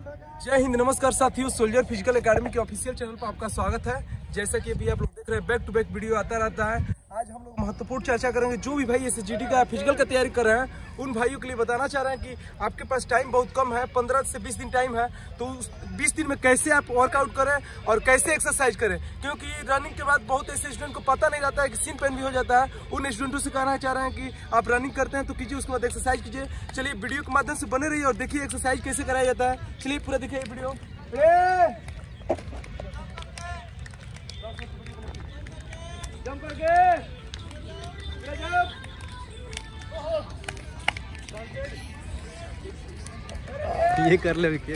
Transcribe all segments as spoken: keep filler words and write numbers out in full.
जय हिंद, नमस्कार साथियों। सोल्जर फिजिकल एकेडमी के ऑफिशियल चैनल पर आपका स्वागत है। जैसा कि अभी आप लोग देख रहे हैं, बैक टू बैक वीडियो आता रहता है। आज हम लोग महत्वपूर्ण चर्चा करेंगे। जो भी भाई एसएसजीडी का फिजिकल का तैयारी कर रहे हैं, उन भाइयों के लिए बताना चाह रहे हैं कि आपके पास टाइम बहुत कम है, पंद्रह से बीस दिन टाइम है। तो उस बीस दिन में कैसे आप वर्कआउट करें और कैसे एक्सरसाइज करें, क्योंकि रनिंग के बाद बहुत ऐसे स्टूडेंट को पता नहीं रहता है कि सीन पेन भी हो जाता है। उन स्टूडेंटों से कहना चाह रहे हैं कि आप रनिंग करते हैं तो कीजिए, उसके बाद एक्सरसाइज कीजिए। चलिए वीडियो के माध्यम से बने रहिए और देखिए एक्सरसाइज कैसे कराया जाता है। चलिए पूरा देखिए वीडियो। जंप करके ये कर ले विके।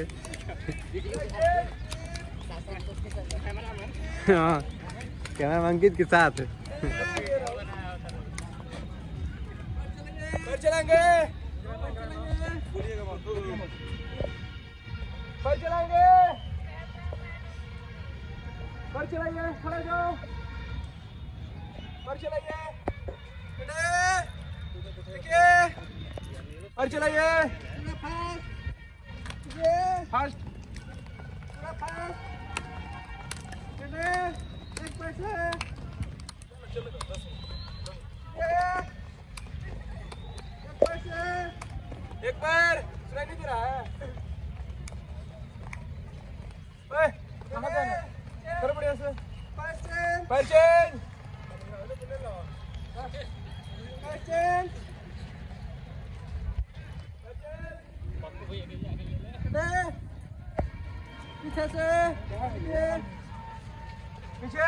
हाँ, कैमरा अंकित के साथ पर चलेंगे पर चलाएंगे पर चलाइए, खड़े जाओ, पर चलाइए, देखिए, पर चलाइए, फास्ट, एक पैसे, एक पैसे, एक पैर, सुनाई नहीं दे रहा है। ओए, कहाँ जाना है? कर बढ़िया से। परचेन, परचेन, परचेन, पीछे से, पीछे,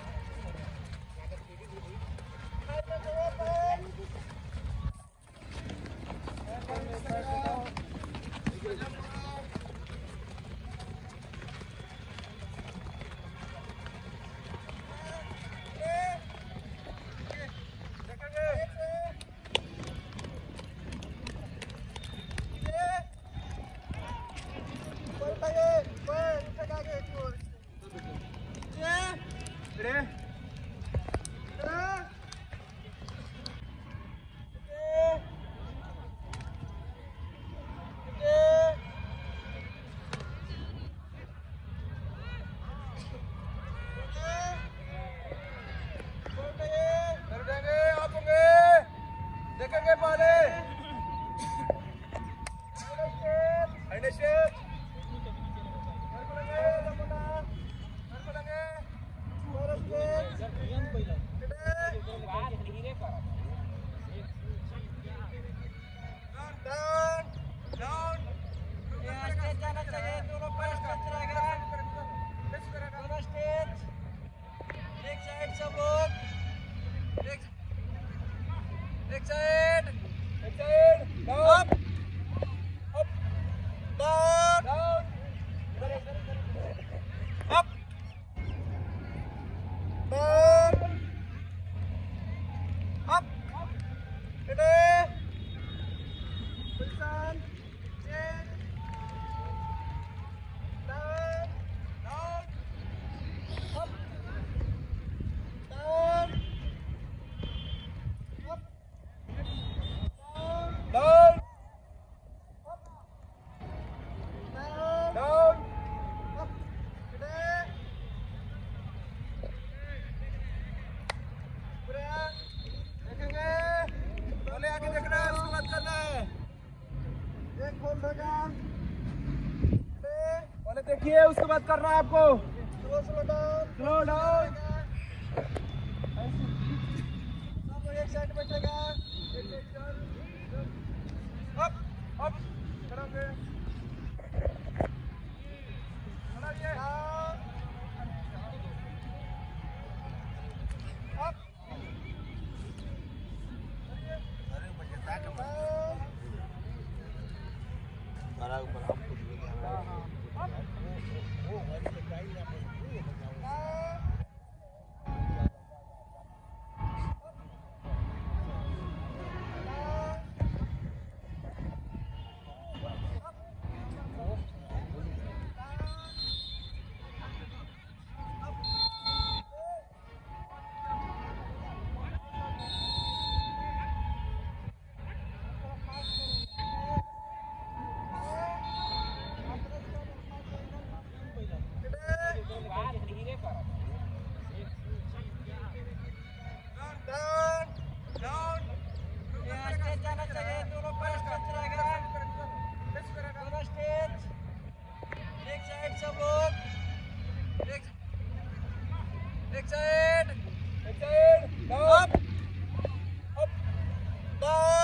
देखिए, उसके बाद करना है आपको स्लो डाउन, स्लो डाउन, एक साइड बचेगा, अप अप, खड़ा होके, खड़ा रहिए, अप, अरे बच्चे साथ में, बड़ा ऊपर आपको स्टेज, एक साइड सब लोग, एक एक साइड, एक साइड, अप, अप, डाउन।